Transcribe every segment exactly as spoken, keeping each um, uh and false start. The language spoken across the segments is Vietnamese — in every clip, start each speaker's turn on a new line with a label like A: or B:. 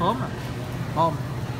A: Thốm à, thơm.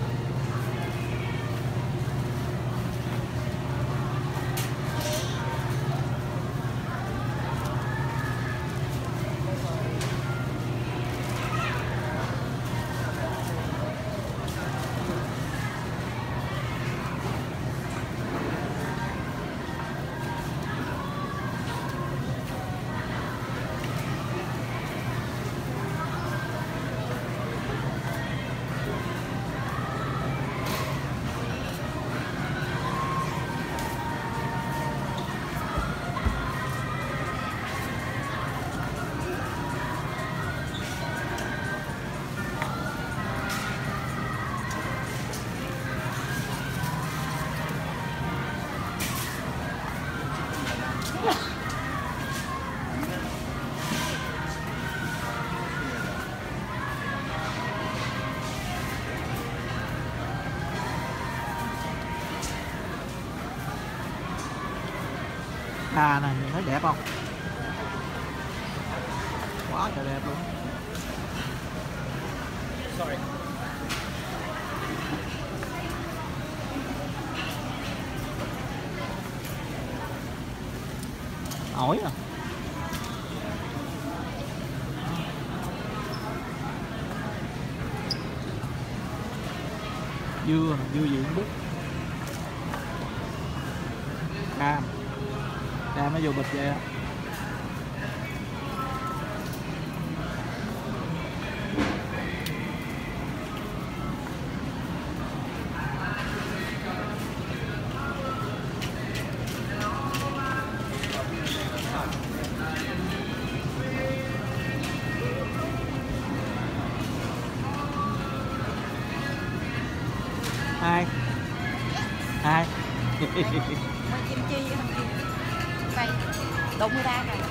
A: Đà này nhìn thấy đẹp không? Quá trời đẹp luôn. Sorry. Ổi à. Dưa, dưa gì cũng biết. Cam. Cam nó vô bịch vậy á. Hai hai
B: Kim chi vậy đúng ra rồi.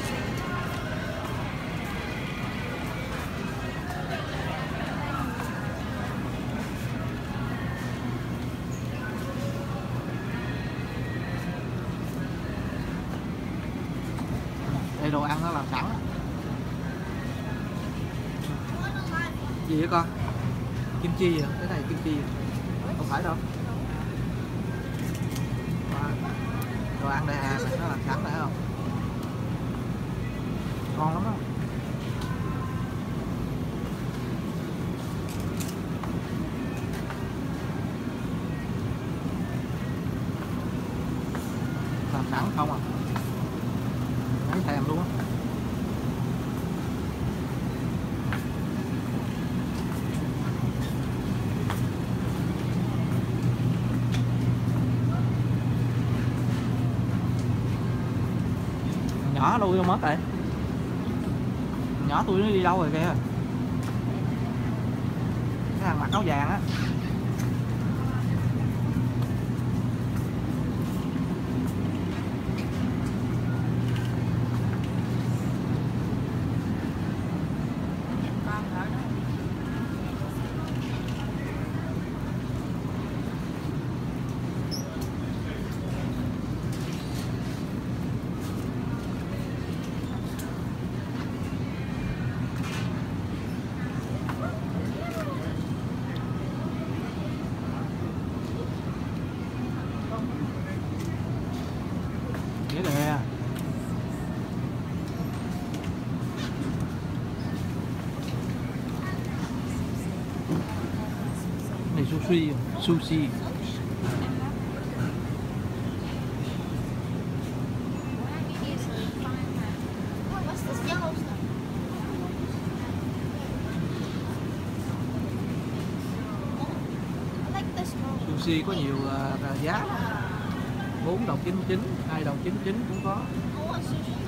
A: Đây đồ ăn nó làm sẵn. Gì vậy con? Kim chi à? Cái này kim chi à? Không phải đâu. Đồ ăn đây à, nó làm sẵn phải không? Ngon lắm đó. Làm sẵn không à? Thấy thèm luôn á. Nhỏ lui vô mất rồi. Nhỏ tôi nó đi đâu rồi kìa. Cái thằng mặc áo vàng á. Nghĩa nè. Này sushi, sushi. Sushi có nhiều uh, giá. bốn đồng chín mươi chín, hai đồng chín mươi chín cũng có.